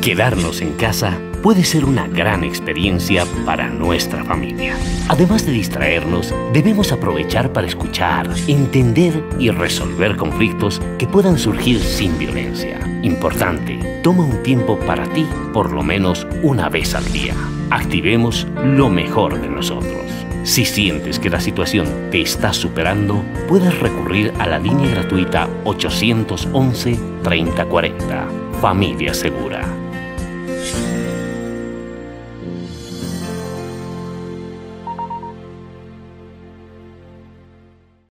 Quedarnos en casa puede ser una gran experiencia para nuestra familia. Además de distraernos, debemos aprovechar para escuchar, entender y resolver conflictos que puedan surgir sin violencia. Importante, toma un tiempo para ti, por lo menos una vez al día. Activemos lo mejor de nosotros. Si sientes que la situación te está superando, puedes recurrir a la línea gratuita 811-3040. Familia Segura.